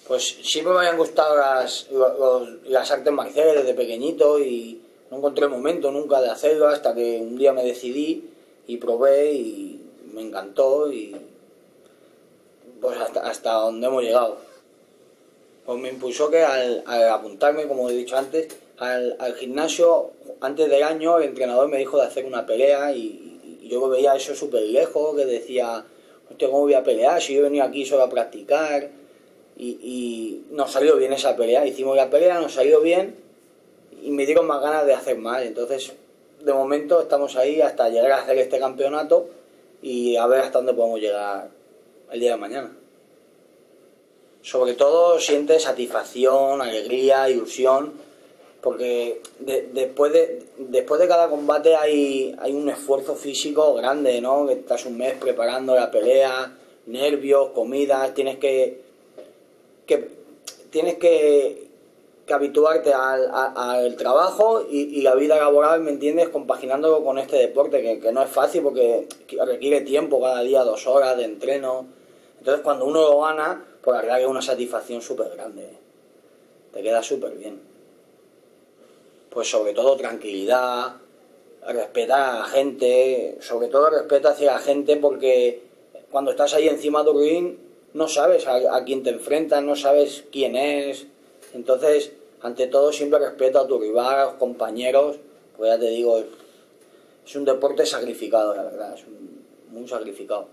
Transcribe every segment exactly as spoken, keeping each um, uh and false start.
Pues siempre me habían gustado las, los- las artes marciales desde pequeñito y no encontré el momento nunca de hacerlo hasta que un día me decidí y probé y me encantó y pues hasta, hasta donde hemos llegado. Pues me impulsó que al, al apuntarme, como he dicho antes, al, al gimnasio, antes del año el entrenador me dijo de hacer una pelea y, y yo veía eso súper lejos, que decía, hostia, ¿cómo voy a pelear si yo he venido aquí solo a practicar? Y, y nos salió bien esa pelea, hicimos la pelea, nos salió bien y me dieron más ganas de hacer más. Entonces, de momento estamos ahí hasta llegar a hacer este campeonato y a ver hasta dónde podemos llegar el día de mañana. Sobre todo siente satisfacción, alegría, ilusión, porque de- después, de, después de cada combate hay, hay un esfuerzo físico grande, ¿no? Que estás un mes preparando la pelea, nervios, comidas, tienes que, que tienes que, que habituarte al, a- al trabajo y, y la vida laboral, ¿me entiendes? Compaginándolo con este deporte, que, que no es fácil porque requiere tiempo, cada día dos horas de entreno. Entonces cuando uno lo gana, pues la verdad que es una satisfacción súper grande. Te queda súper bien. Pues sobre todo tranquilidad, respetar a la gente, sobre todo respeto hacia la gente porque cuando estás ahí encima del ring no sabes a, a quién te enfrentas, no sabes quién es. Entonces, ante todo siempre respeto a tu rival, a los compañeros, pues ya te digo, es, es un deporte sacrificado, la verdad, es un, muy sacrificado.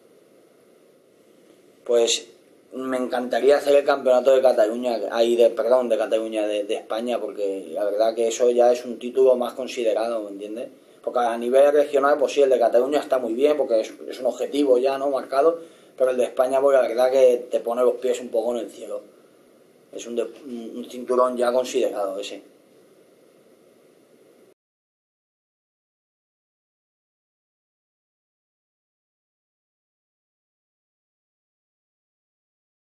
Pues me encantaría hacer el campeonato de Cataluña, ahí de, perdón, de Cataluña, de, de España, porque la verdad que eso ya es un título más considerado, ¿me entiendes? Porque a nivel regional, pues sí, el de Cataluña está muy bien, porque es, es un objetivo ya, ¿no? Marcado, pero el de España, pues la verdad que te pone los pies un poco en el cielo. Es un, de, un cinturón ya considerado ese.